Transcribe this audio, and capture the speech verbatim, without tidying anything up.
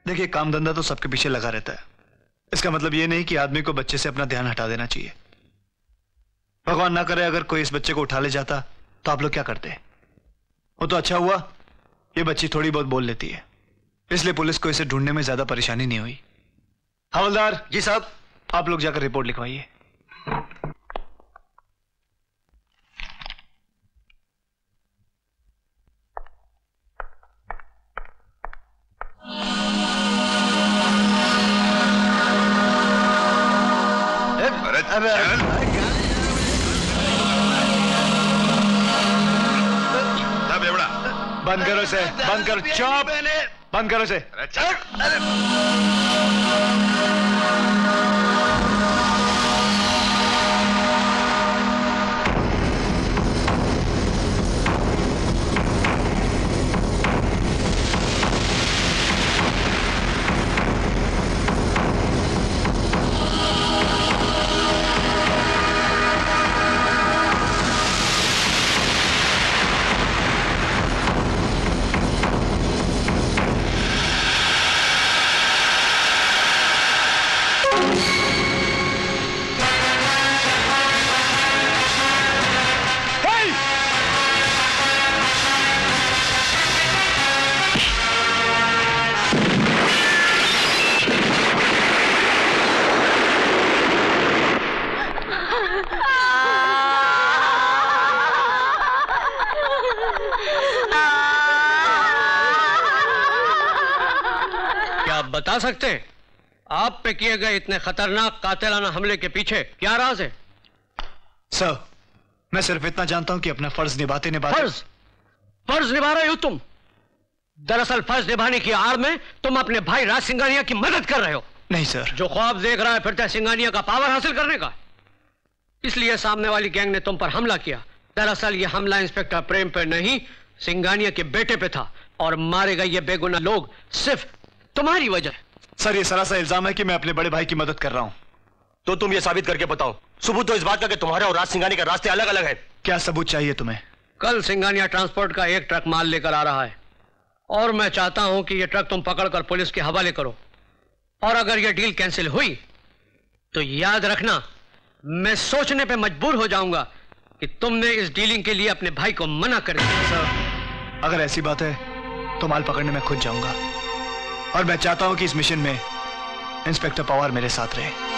देखिए, काम धंधा तो सबके पीछे लगा रहता है। इसका मतलब ये नहीं कि आदमी को बच्चे से अपना ध्यान हटा देना चाहिए। भगवान ना करे अगर कोई इस बच्चे को उठा ले जाता तो आप लोग क्या करते? वो तो अच्छा हुआ ये बच्ची थोड़ी बहुत बोल लेती है, इसलिए पुलिस को इसे ढूंढने में ज्यादा परेशानी नहीं हुई। हवलदार जी साहब, आप लोग जाकर रिपोर्ट लिखवाइए। अरे चल। बेवड़ा बंद करो इसे, बंद करो, चुप, बंद करो इसे। अरे चल। बता सकते हैं आप पे किए गए इतने खतरनाक कातिलाना हमले के पीछे क्या राज है? सर, मैं सिर्फ इतना जानता हूं कि अपना फर्ज निभाते निभाते फर्ज फर्ज निभा रहे हो तुम। दरअसल फर्ज निभाने की आड़ में तुम अपने भाई राज सिंघानिया की मदद कर रहे हो। नहीं सर। जो ख्वाब देख रहा है फिरता सिंघानिया का पावर हासिल करने का, इसलिए सामने वाली गैंग ने तुम पर हमला किया। दरअसल यह हमला इंस्पेक्टर प्रेम पे नहीं, सिंघानिया के बेटे पे था, और मारे गए ये बेगुनाह लोग सिर्फ तुम्हारी वजह। सर, ये सरासर इल्जाम है कि मैं अपने बड़े भाई की मदद कर रहा हूं। तो तुम ये साबित करके बताओ। सबूत तो इस बात का कि तुम्हारे और राज सिंघानिया के रास्ते अलग अलग हैं। क्या सबूत चाहिए तुम्हें? कल सिंघानिया ट्रांसपोर्ट का एक ट्रक माल लेकर आ रहा है और मैं चाहता हूं कि यह ट्रक तुम पकड़कर पुलिस के हवाले करो, और अगर यह डील कैंसिल हुई तो याद रखना मैं सोचने पे मजबूर हो जाऊंगा कि तुमने इस डीलिंग के लिए अपने भाई को मना कर दिया। सर, अगर ऐसी बात है तो माल पकड़ने में खुद जाऊंगा, और मैं चाहता हूं कि इस मिशन में इंस्पेक्टर पवार मेरे साथ रहे।